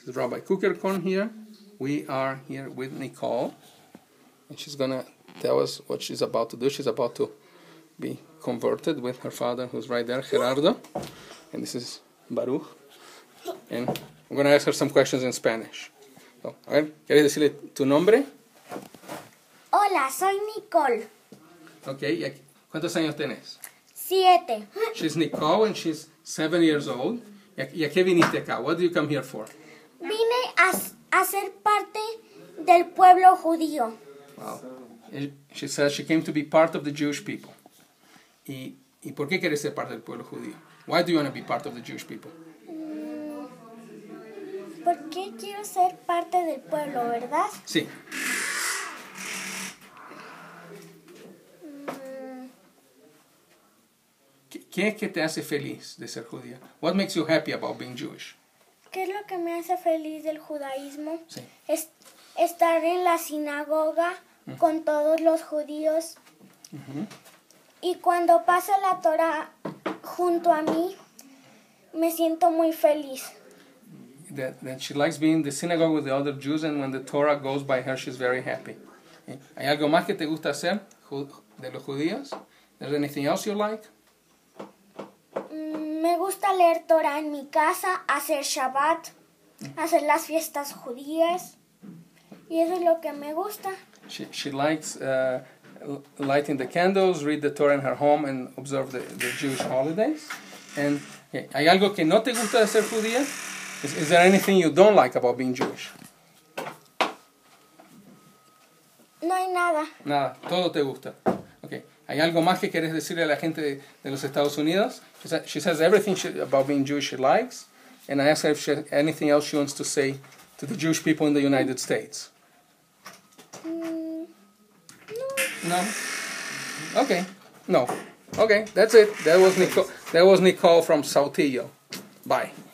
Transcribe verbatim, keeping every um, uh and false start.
This is Rabbi Kukerkorn here. We are here with Nicole, and she's going to tell us what she's about to do. She's about to be converted with her father, who's right there, Gerardo. And this is Baruch. And I'm going to ask her some questions in Spanish. So, a ver, ¿quieres decirle tu nombre? Hola, soy Nicole. Ok, ¿y aquí- ¿cuántos años tenés? Siete. She's Nicole and she's seven years old. ¿Y a, y a qué viniste acá? What do you come here for? Vine a, s- a ser parte del pueblo judío. Wow. And she says she came to be part of the Jewish people. ¿Y, ¿Y por qué quieres ser parte del pueblo judío? Why do you want to be part of the Jewish people? ¿Por qué quiero ser parte del pueblo, verdad? Sí. Mm, ¿Qué, qué es que te hace feliz de ser judía? What makes you happy about being Jewish? ¿Qué es lo que me hace feliz del judaísmo? Sí. Es estar en la sinagoga con todos los judíos. Ujú. Y cuando pasa la Torah junto a mí, me siento muy feliz. That, that she likes being in the synagogue with the other Jews, and when the Torah goes by her, she's very happy. ¿Eh? ¿Hay algo más que te gusta hacer ju- de los judíos? Is there anything else you like? Mm, Me gusta leer Torah en mi casa, hacer Shabbat, hacer las fiestas judías. Y eso es lo que me gusta. She, she likes uh, lighting the candles, read the Torah in her home, and observe the, the Jewish holidays. And okay, ¿hay algo que no te gusta de ser judía? Is, is there anything you don't like about being Jewish? No hay nada. Nada, todo te gusta. Okay. ¿Hay algo más que quieres decirle a la gente de, de los Estados Unidos? She, sa- she says everything she, about being Jewish she likes, and I asked her if she had anything else she wants to say to the Jewish people in the United States. Mm, no. No? Okay. No. Okay, that's it. That was Nicole, that was Nicole from Saltillo. Bye.